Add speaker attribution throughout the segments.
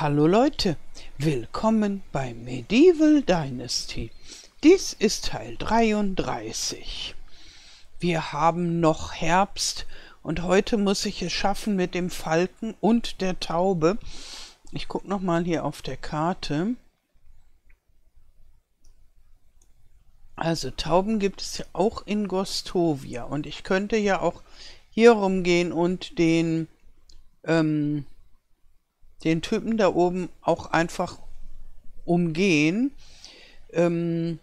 Speaker 1: Hallo Leute, willkommen bei Medieval Dynasty. Dies ist Teil 33. Wir haben noch Herbst und heute muss ich es schaffen mit dem Falken und der Taube. Ich gucke nochmal hier auf der Karte. Also Tauben gibt es ja auch in Gostovia und ich könnte ja auch hier rumgehen und den Typen da oben auch einfach umgehen. Denn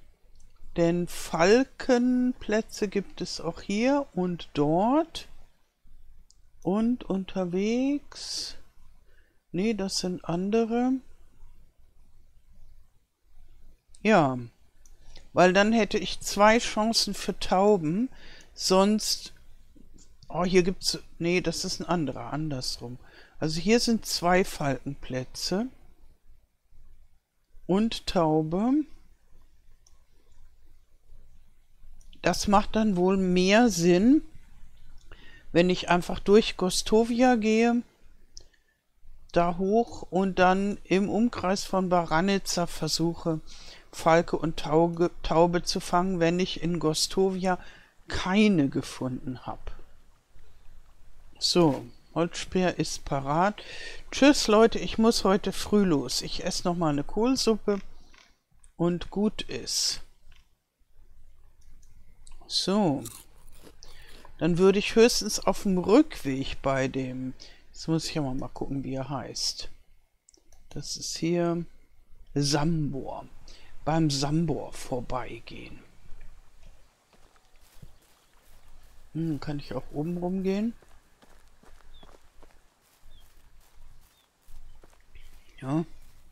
Speaker 1: Falkenplätze gibt es auch hier und dort. Und unterwegs. Nee, das sind andere. Ja, weil dann hätte ich 2 Chancen für Tauben. Sonst... Oh, hier gibt's... Nee, das ist ein anderer, andersrum. Also hier sind 2 Falkenplätze und Taube. Das macht dann wohl mehr Sinn, wenn ich einfach durch Gostovia gehe, da hoch und dann im Umkreis von Baranica versuche, Falke und Taube zu fangen, wenn ich in Gostovia keine gefunden habe. So. Holzspeer ist parat. Tschüss Leute, ich muss heute früh los. Ich esse noch mal eine Kohlsuppe und gut ist. So. Dann würde ich höchstens auf dem Rückweg bei dem... Jetzt muss ich ja mal gucken, wie er heißt. Das ist hier Sambor. Beim Sambor vorbeigehen. Kann ich auch oben rumgehen? Ja.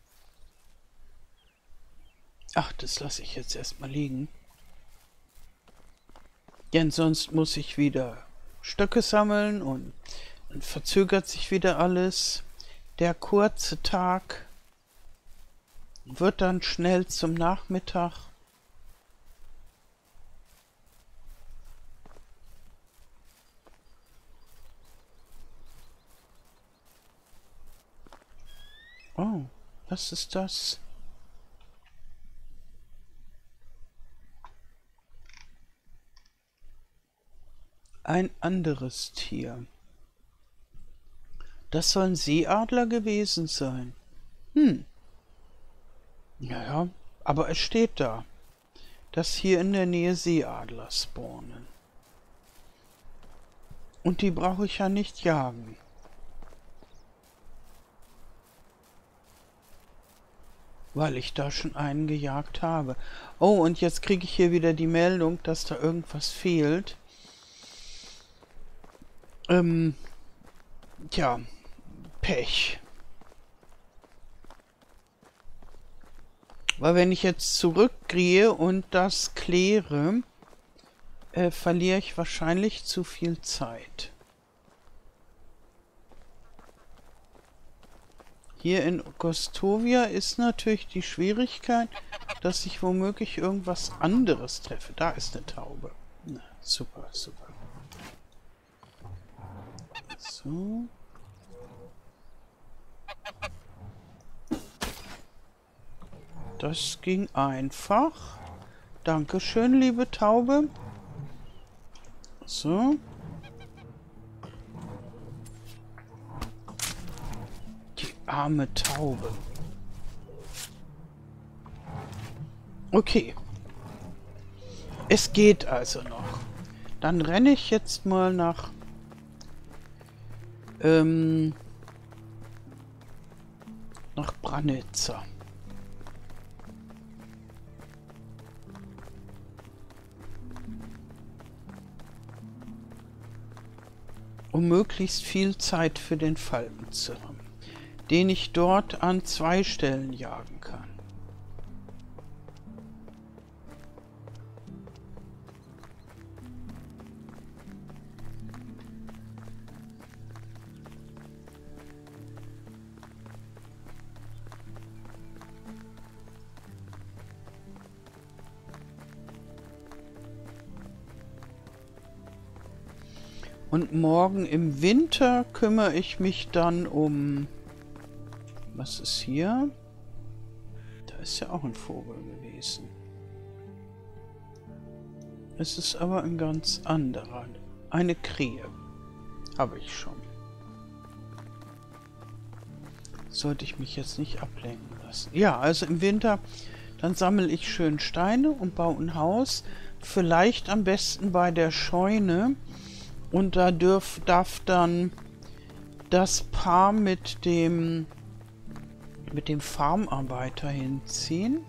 Speaker 1: Ach, das lasse ich jetzt erstmal liegen. Denn sonst muss ich wieder Stöcke sammeln und dann verzögert sich wieder alles. Der kurze Tag wird dann schnell zum Nachmittag. Oh, was ist das? Ein anderes Tier. Das soll ein Seeadler gewesen sein. Ja, aber es steht da, dass hier in der Nähe Seeadler spawnen. Und die brauche ich ja nicht jagen. Weil ich da schon einen gejagt habe. Oh, und jetzt kriege ich hier wieder die Meldung, dass da irgendwas fehlt. Tja, Pech. Weil wenn ich jetzt zurückgehe und das kläre, verliere ich wahrscheinlich zu viel Zeit. Hier in Gostovia ist natürlich die Schwierigkeit, dass ich womöglich irgendwas anderes treffe. Da ist eine Taube. Na, super, super. So. Das ging einfach. Dankeschön, liebe Taube. So. Arme Taube. Okay. Es geht also noch. Dann renne ich jetzt mal nach Baranica. Um möglichst viel Zeit für den Falken zu haben, den ich dort an 2 Stellen jagen kann. Und morgen im Winter kümmere ich mich dann um Was ist hier? Da ist ja auch ein Vogel gewesen. Es ist aber ein ganz anderer. Eine Krähe. Habe ich schon. Sollte ich mich jetzt nicht ablenken lassen. Ja, also im Winter, dann sammle ich schön Steine und baue ein Haus. Vielleicht am besten bei der Scheune. Und da darf dann das Paar mit dem Farmarbeiter hinziehen.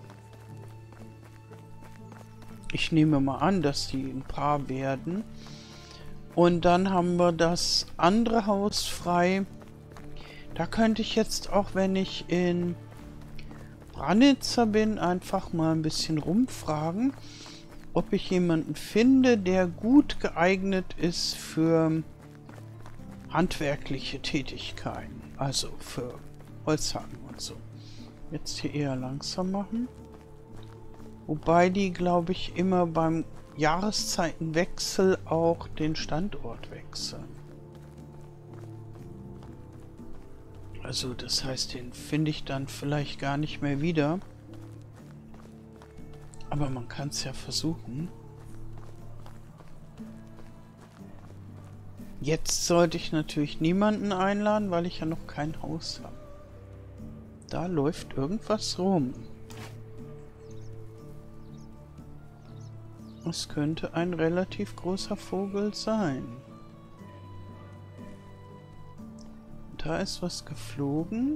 Speaker 1: Ich nehme mal an, dass die ein Paar werden. Und dann haben wir das andere Haus frei. Da könnte ich jetzt auch, wenn ich in Branitzer bin, einfach mal ein bisschen rumfragen, ob ich jemanden finde, der gut geeignet ist für handwerkliche Tätigkeiten. Also für Holzhacken und so. Jetzt hier eher langsam machen. Wobei die, glaube ich, immer beim Jahreszeitenwechsel auch den Standort wechseln. Also das heißt, den finde ich dann vielleicht gar nicht mehr wieder. Aber man kann es ja versuchen. Jetzt sollte ich natürlich niemanden einladen, weil ich ja noch kein Haus habe. Da läuft irgendwas rum. Es könnte ein relativ großer Vogel sein. Da ist was geflogen.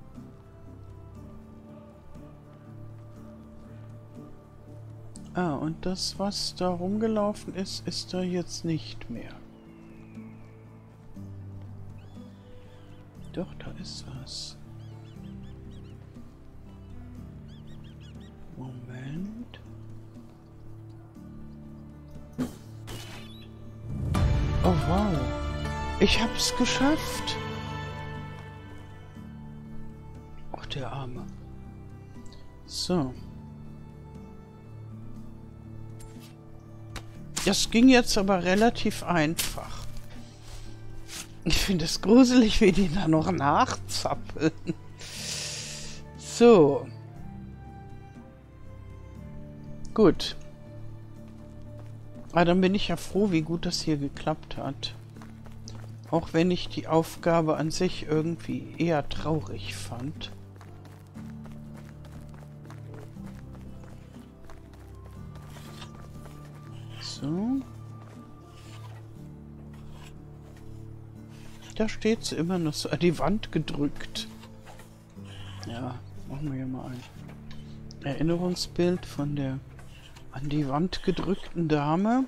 Speaker 1: Ah, und das, was da rumgelaufen ist, ist da jetzt nicht mehr. Doch, da ist was. Moment. Oh, wow. Ich hab's geschafft. Ach, der Arme. So. Das ging jetzt aber relativ einfach. Ich finde es gruselig, wie die da noch nachzappeln. So. Gut. Aber dann bin ich ja froh, wie gut das hier geklappt hat. Auch wenn ich die Aufgabe an sich irgendwie eher traurig fand. So. Da steht sie immer noch so an die Wand gedrückt. Ja, machen wir hier mal ein Erinnerungsbild von der an die Wand gedrückten Dame.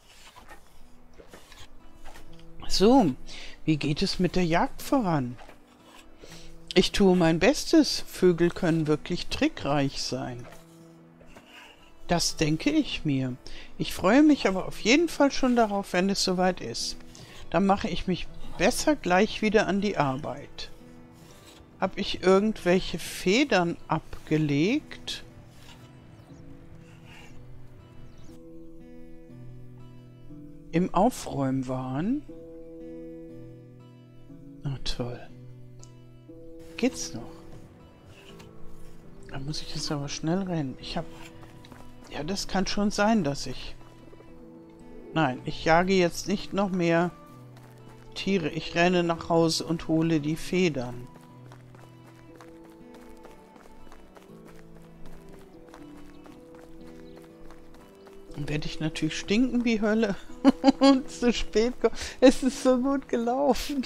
Speaker 1: So, wie geht es mit der Jagd voran? Ich tue mein Bestes. Vögel können wirklich trickreich sein. Das denke ich mir. Ich freue mich aber auf jeden Fall schon darauf, wenn es soweit ist. Dann mache ich mich besser gleich wieder an die Arbeit. Habe ich irgendwelche Federn abgelegt? Im Aufräumwahn? Oh, toll. Geht's noch? Da muss ich jetzt aber schnell rennen. Ich habe... Ja, das kann schon sein, dass ich... Nein, ich jage jetzt nicht noch mehr Tiere. Ich renne nach Hause und hole die Federn. Dann werde ich natürlich stinken wie Hölle und zu spät kommen. Es ist so gut gelaufen.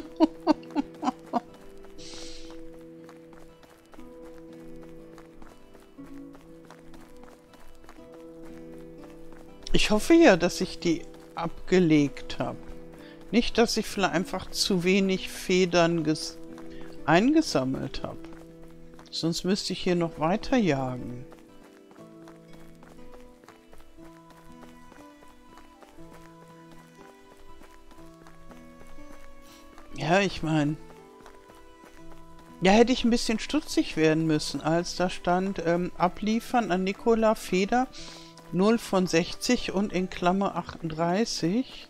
Speaker 1: Ich hoffe ja, dass ich die abgelegt habe. Nicht, dass ich vielleicht einfach zu wenig Federn eingesammelt habe. Sonst müsste ich hier noch weiter jagen. Ja, ich meine... Ja, hätte ich ein bisschen stutzig werden müssen, als da stand, abliefern an Nicola Feder 0 von 60 und in Klammer 38.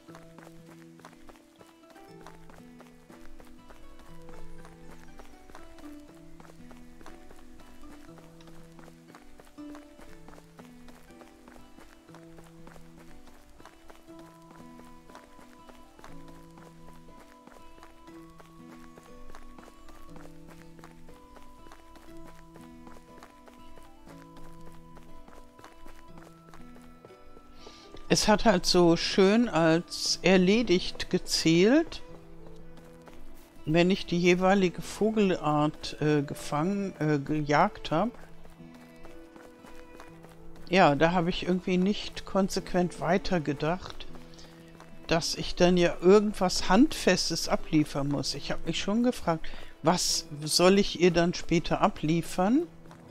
Speaker 1: Es hat halt so schön als erledigt gezählt, wenn ich die jeweilige Vogelart gejagt habe. Ja, da habe ich irgendwie nicht konsequent weitergedacht, dass ich dann ja irgendwas Handfestes abliefern muss. Ich habe mich schon gefragt, was soll ich ihr dann später abliefern?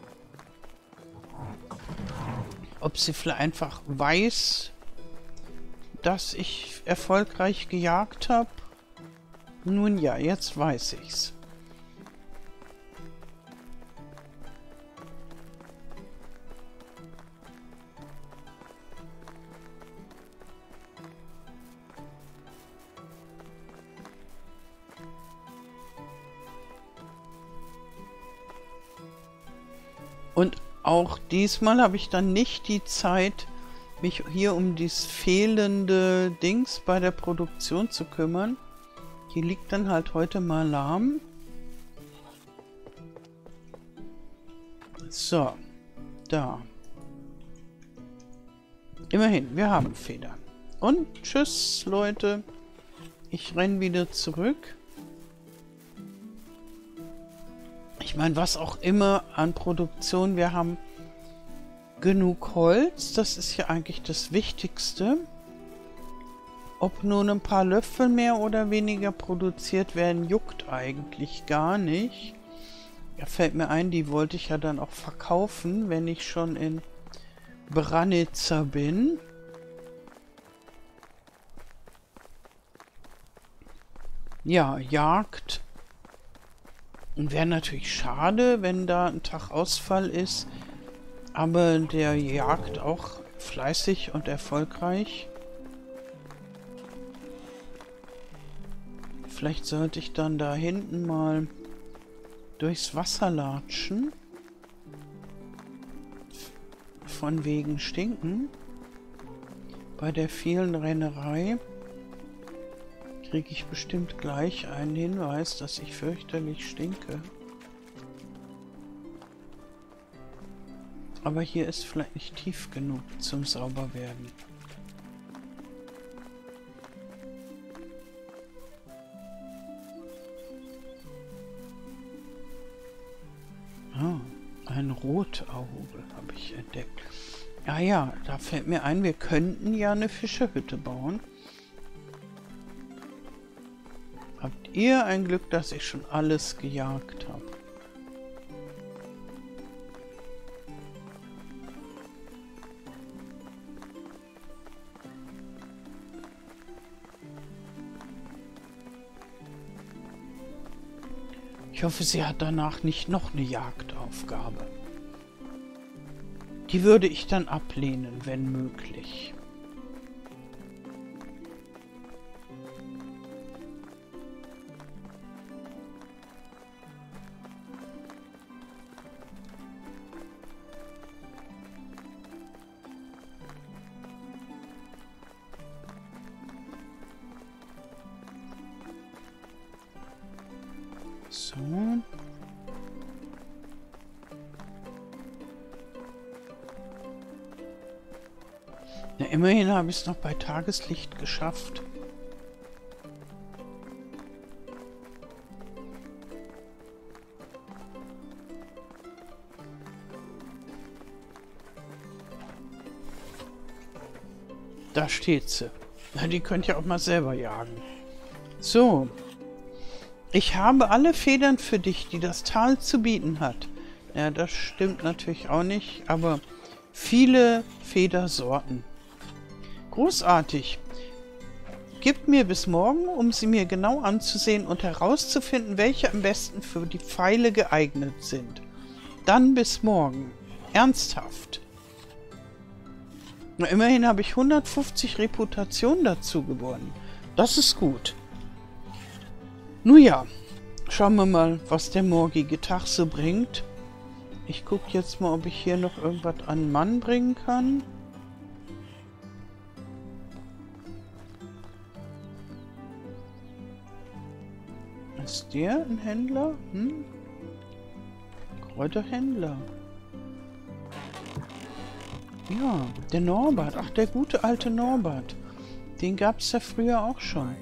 Speaker 1: Ob sie vielleicht einfach weiß, dass ich erfolgreich gejagt habe? Nun ja, jetzt weiß ich's. Und auch diesmal habe ich dann nicht die Zeit, mich hier um dieses fehlende Dings bei der Produktion zu kümmern. Hier liegt dann halt heute mal lahm. So, da. Immerhin, wir haben Federn. Und tschüss, Leute. Ich renne wieder zurück. Ich meine, was auch immer an Produktion, wir haben genug Holz. Das ist ja eigentlich das Wichtigste. Ob nun ein paar Löffel mehr oder weniger produziert werden, juckt eigentlich gar nicht. Da fällt mir ein, die wollte ich ja dann auch verkaufen, wenn ich schon in Branitza bin. Ja, Jagd. Und wäre natürlich schade, wenn da ein Tag Ausfall ist. Aber der jagt auch fleißig und erfolgreich. Vielleicht sollte ich dann da hinten mal durchs Wasser latschen. Von wegen Stinken. Bei der vielen Rennerei kriege ich bestimmt gleich einen Hinweis, dass ich fürchterlich stinke. Aber hier ist vielleicht nicht tief genug zum Sauberwerden. Ah, ein Rotauge habe ich entdeckt. Ah ja, da fällt mir ein, wir könnten ja eine Fischerhütte bauen. Habt ihr ein Glück, dass ich schon alles gejagt habe? Ich hoffe, sie hat danach nicht noch eine Jagdaufgabe. Die würde ich dann ablehnen, wenn möglich. So. Ja, immerhin habe ich es noch bei Tageslicht geschafft. Da steht sie. Na, die könnt ihr auch mal selber jagen. So. Ich habe alle Federn für dich, die das Tal zu bieten hat. Ja, das stimmt natürlich auch nicht, aber viele Federsorten. Großartig. Gib mir bis morgen, um sie mir genau anzusehen und herauszufinden, welche am besten für die Pfeile geeignet sind. Dann bis morgen. Ernsthaft. Na, immerhin habe ich 150 Reputation dazu gewonnen. Das ist gut. Nun ja, schauen wir mal, was der morgige Tag so bringt. Ich gucke jetzt mal, ob ich hier noch irgendwas an Mann bringen kann. Ist der ein Händler? Kräuterhändler. Ja, der Norbert. Ach, der gute alte Norbert. Den gab es ja früher auch schon.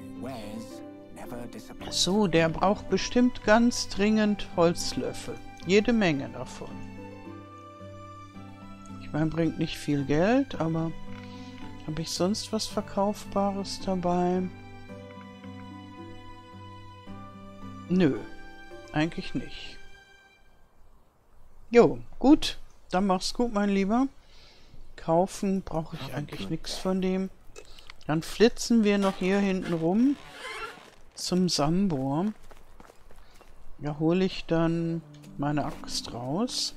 Speaker 1: So, der braucht bestimmt ganz dringend Holzlöffel. Jede Menge davon. Ich meine, bringt nicht viel Geld, aber habe ich sonst was Verkaufbares dabei? Nö, eigentlich nicht. Jo, gut. Dann mach's gut, mein Lieber. Kaufen brauche ich eigentlich nichts von dem. Dann flitzen wir noch hier hinten rum zum Sambor. Da hole ich dann meine Axt raus.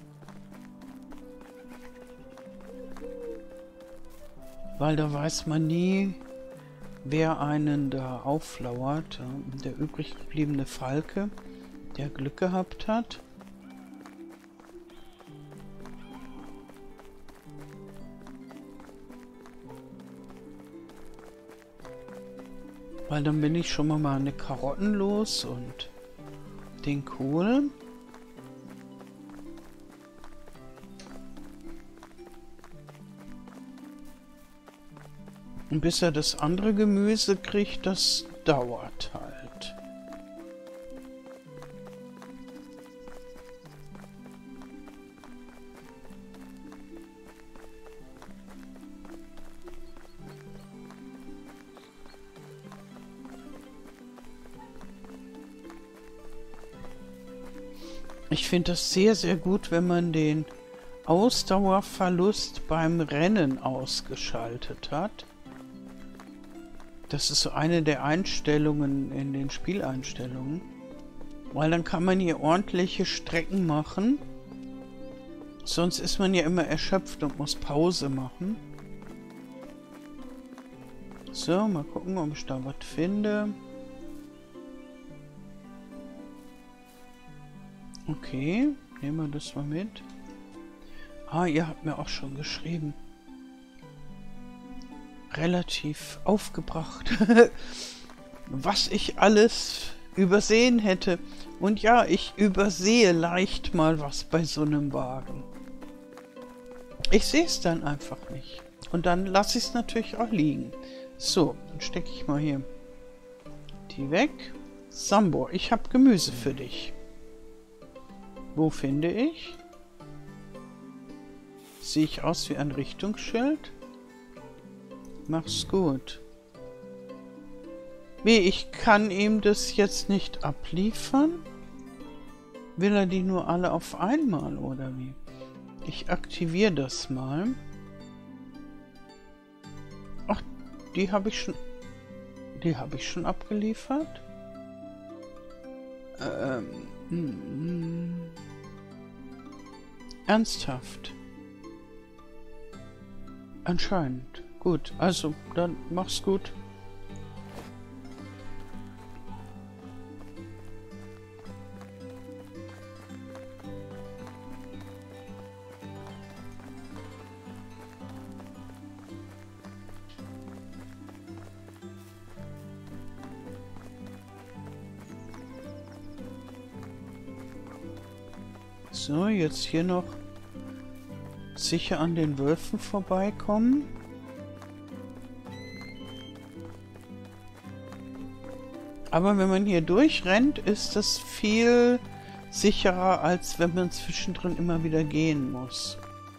Speaker 1: Weil da weiß man nie, wer einen da auflauert. Der übrig gebliebene Falke, der Glück gehabt hat. Weil dann bin ich schon mal meine Karotten los und den Kohl. Und bis er das andere Gemüse kriegt, das dauert halt. Ich finde das sehr, sehr gut, wenn man den Ausdauerverlust beim Rennen ausgeschaltet hat. Das ist so eine der Einstellungen in den Spieleinstellungen. Weil dann kann man hier ordentliche Strecken machen. Sonst ist man ja immer erschöpft und muss Pause machen. So, mal gucken, ob ich da was finde. Okay, nehmen wir das mal mit. Ah, ihr habt mir auch schon geschrieben. Relativ aufgebracht, was ich alles übersehen hätte. Und ja, ich übersehe leicht mal was bei so einem Wagen. Ich sehe es dann einfach nicht. Und dann lasse ich es natürlich auch liegen. So, dann stecke ich mal hier die weg. Sambor, ich habe Gemüse für dich. Wo finde ich? Sehe ich aus wie ein Richtungsschild? Mach's gut. Wie, ich kann ihm das jetzt nicht abliefern? Will er die nur alle auf einmal, oder wie? Ich aktiviere das mal. Ach, die habe ich schon... Die habe ich schon abgeliefert? Ernsthaft? Anscheinend. Gut, also, dann mach's gut. So, jetzt hier noch sicher an den Wölfen vorbeikommen. Aber wenn man hier durchrennt, ist das viel sicherer, als wenn man zwischendrin immer wieder gehen muss.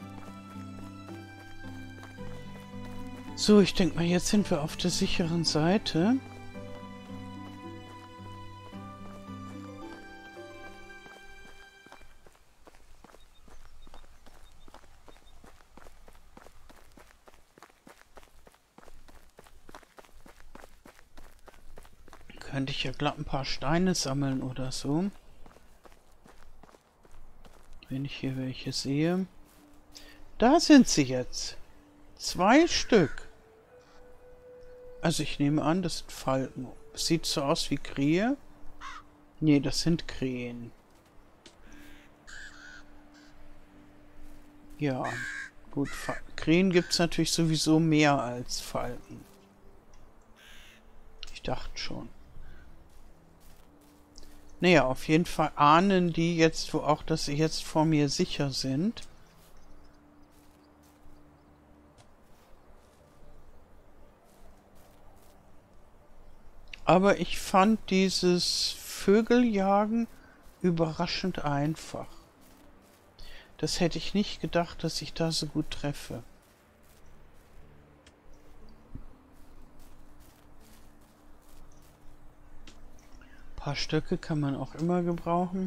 Speaker 1: So, ich denke mal, jetzt sind wir auf der sicheren Seite. Könnte ich ja glatt ein paar Steine sammeln oder so. Wenn ich hier welche sehe. Da sind sie jetzt. 2 Stück. Also ich nehme an, das sind Falken. Sieht so aus wie Krähe. Nee, das sind Krähen. Ja, gut. Krähen gibt es natürlich sowieso mehr als Falken. Ich dachte schon. Naja, auf jeden Fall ahnen die jetzt, wo auch, dass sie jetzt vor mir sicher sind. Aber ich fand dieses Vögeljagen überraschend einfach. Das hätte ich nicht gedacht, dass ich da so gut treffe. Ein paar Stöcke kann man auch immer gebrauchen.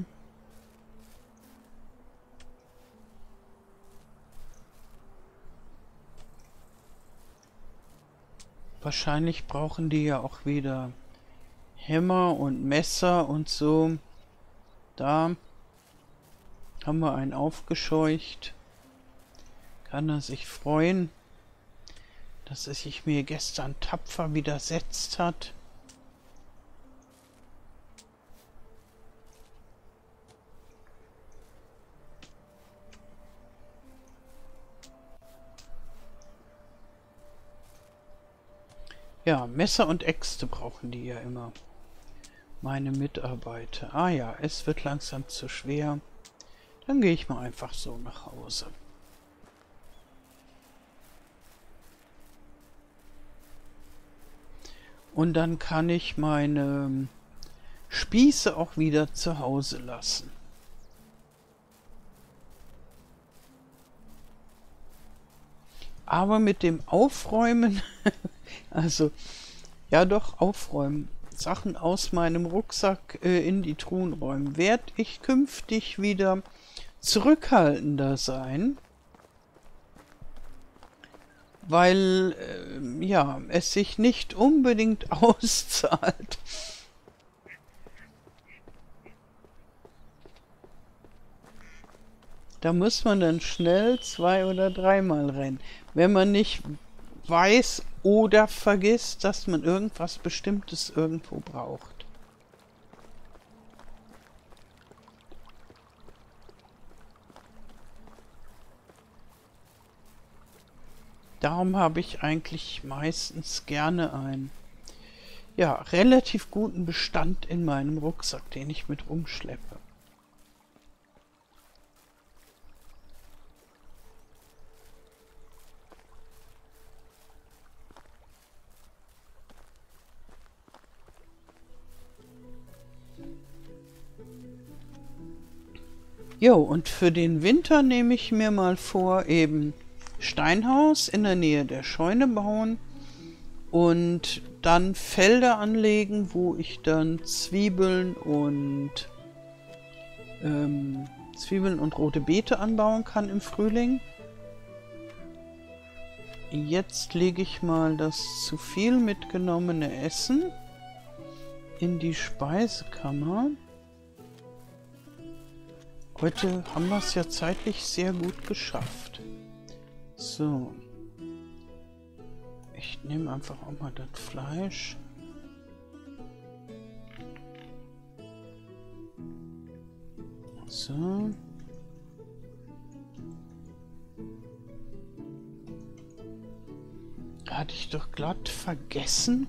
Speaker 1: Wahrscheinlich brauchen die ja auch wieder Hämmer und Messer und so. Da haben wir einen aufgescheucht. Kann er sich freuen, dass er sich mir gestern tapfer widersetzt hat. Ja, Messer und Äxte brauchen die ja immer. Meine Mitarbeiter. Ah ja, es wird langsam zu schwer. Dann gehe ich mal einfach so nach Hause. Und dann kann ich meine Spieße auch wieder zu Hause lassen. Aber mit dem Aufräumen, also ja doch aufräumen, Sachen aus meinem Rucksack in die Truhen räumen, werde ich künftig wieder zurückhaltender sein, weil ja, es sich nicht unbedingt auszahlt. Da muss man dann schnell 2- oder 3-mal rennen, wenn man nicht weiß oder vergisst, dass man irgendwas Bestimmtes irgendwo braucht. Darum habe ich eigentlich meistens gerne einen, ja, relativ guten Bestand in meinem Rucksack, den ich mit rumschleppe. Jo, und für den Winter nehme ich mir mal vor, eben Steinhaus in der Nähe der Scheune bauen und dann Felder anlegen, wo ich dann Zwiebeln und rote Beete anbauen kann im Frühling. Jetzt lege ich mal das zu viel mitgenommene Essen in die Speisekammer. Heute haben wir es ja zeitlich sehr gut geschafft. So. Ich nehme einfach auch mal das Fleisch. So. Hatte ich doch glatt vergessen,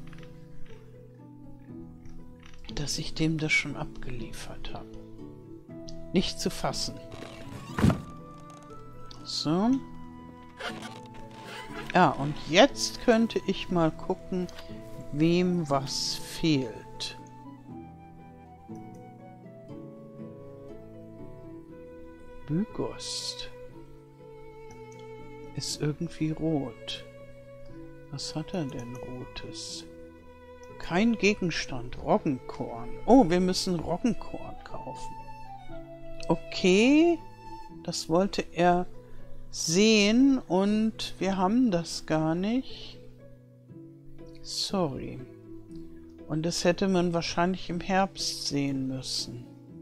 Speaker 1: dass ich dem das schon abgeliefert habe. Nicht zu fassen. So. Ja, und jetzt könnte ich mal gucken, wem was fehlt. Bügost ist irgendwie rot. Was hat er denn Rotes? Kein Gegenstand. Roggenkorn. Oh, wir müssen Roggenkorn kaufen. Okay, das wollte er sehen und wir haben das gar nicht. Sorry. Und das hätte man wahrscheinlich im Herbst sehen müssen.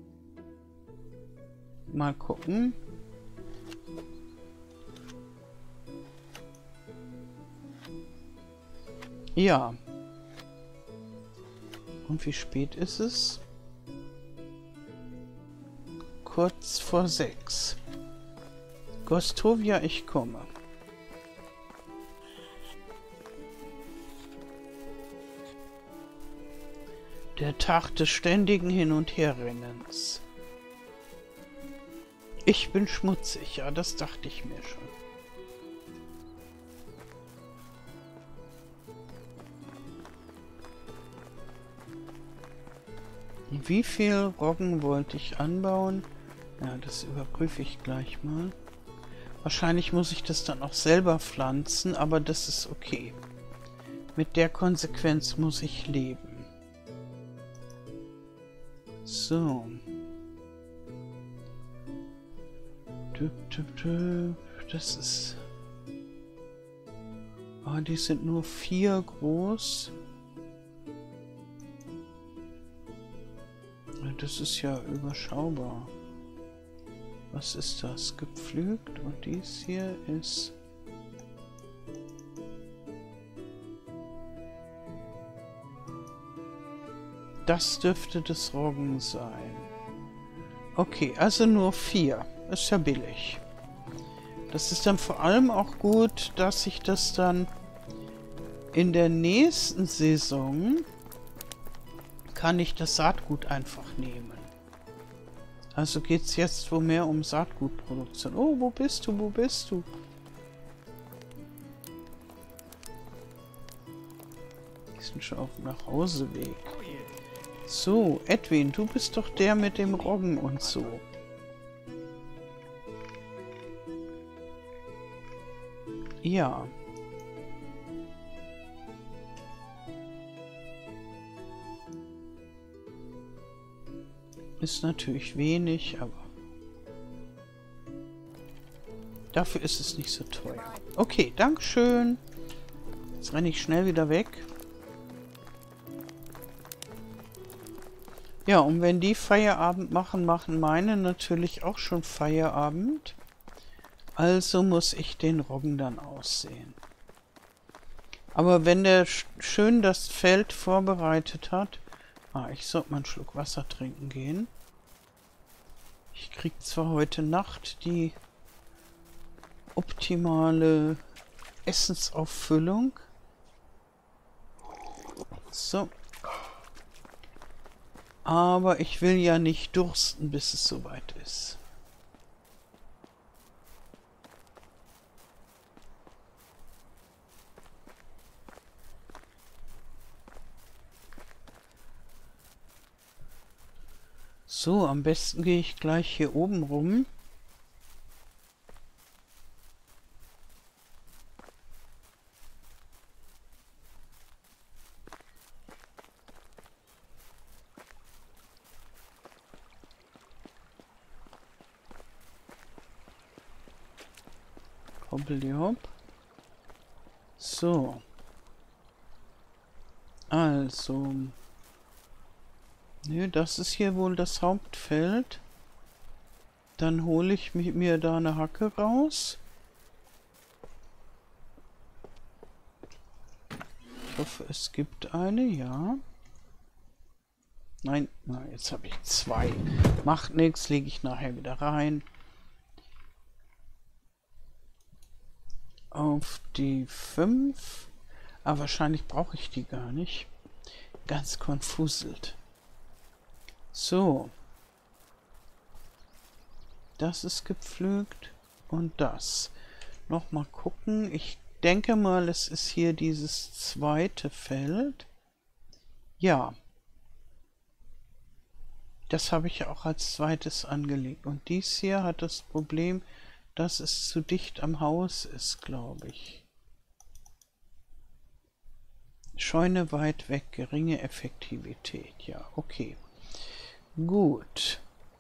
Speaker 1: Mal gucken. Ja. Und wie spät ist es? Kurz vor 6. Gostovia, ich komme. Der Tag des ständigen Hin- und Herrennens. Ich bin schmutzig, ja, das dachte ich mir schon. Wie viel Roggen wollte ich anbauen? Ja, das überprüfe ich gleich mal. Wahrscheinlich muss ich das dann auch selber pflanzen, aber das ist okay. Mit der Konsequenz muss ich leben. So. Das ist... Oh, die sind nur 4 groß. Das ist ja überschaubar. Was ist das? Gepflügt und dies hier ist... Das dürfte das Roggen sein. Okay, also nur 4. Ist ja billig. Das ist dann vor allem auch gut, dass ich das dann in der nächsten Saison kann ich das Saatgut einfach nehmen. Also geht es jetzt wohl mehr um Saatgutproduktion. Oh, wo bist du? Wo bist du? Die sind schon auf dem Nachhauseweg. So, Edwin, du bist doch der mit dem Roggen und so. Ja. Ist natürlich wenig, aber dafür ist es nicht so teuer. Okay, Dankeschön. Jetzt renne ich schnell wieder weg. Ja, und wenn die Feierabend machen, machen meine natürlich auch schon Feierabend. Also muss ich den Roggen dann aussehen. Aber wenn der schön das Feld vorbereitet hat... Ah, ich sollte mal einen Schluck Wasser trinken gehen. Ich kriege zwar heute Nacht die optimale Essensauffüllung. So. Aber ich will ja nicht dursten, bis es soweit ist. So, am besten gehe ich gleich hier oben rum. Hoppeli-hopp. So. Also... Ne, das ist hier wohl das Hauptfeld. Dann hole ich mir da eine Hacke raus. Ich hoffe, es gibt eine, ja. Nein, na, jetzt habe ich 2. Macht nichts, lege ich nachher wieder rein. Auf die 5. Aber wahrscheinlich brauche ich die gar nicht. Ganz konfuselt. So. Das ist gepflügt. Und das. Nochmal gucken. Ich denke mal, es ist hier dieses zweite Feld. Ja. Das habe ich auch als zweites angelegt. Und dies hier hat das Problem, dass es zu dicht am Haus ist, glaube ich. Scheune weit weg, geringe Effektivität. Ja, okay. Gut.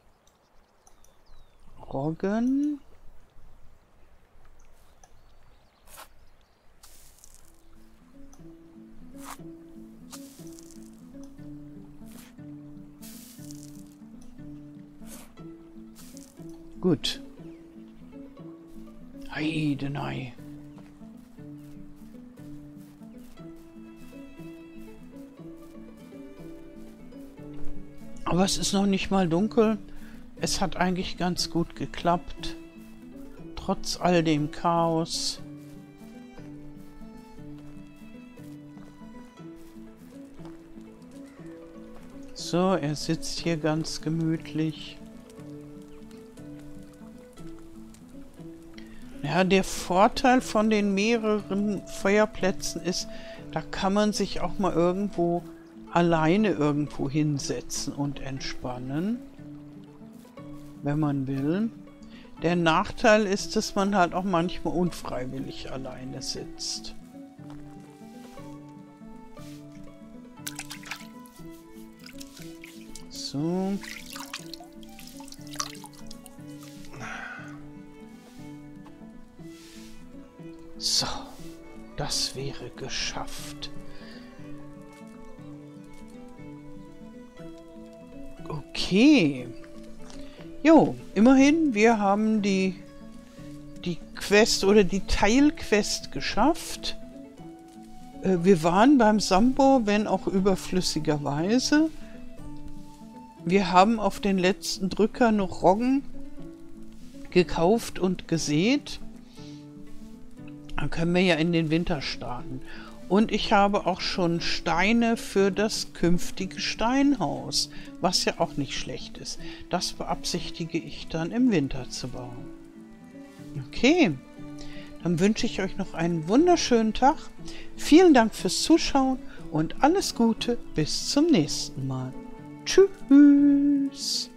Speaker 1: Roggen. Gut. Heidenei. Aber es ist noch nicht mal dunkel. Es hat eigentlich ganz gut geklappt. Trotz all dem Chaos. So, er sitzt hier ganz gemütlich. Ja, der Vorteil von den mehreren Feuerplätzen ist, da kann man sich auch mal irgendwo alleine irgendwo hinsetzen und entspannen, wenn man will. Der Nachteil ist, dass man halt auch manchmal unfreiwillig alleine sitzt. So. So, das wäre geschafft. Okay. Jo, immerhin, wir haben die Quest oder die Teilquest geschafft. Wir waren beim Sambor, wenn auch überflüssigerweise. Wir haben auf den letzten Drücker noch Roggen gekauft und gesät. Dann können wir ja in den Winter starten. Und ich habe auch schon Steine für das künftige Steinhaus, was ja auch nicht schlecht ist. Das beabsichtige ich dann im Winter zu bauen. Okay, dann wünsche ich euch noch einen wunderschönen Tag. Vielen Dank fürs Zuschauen und alles Gute bis zum nächsten Mal. Tschüss.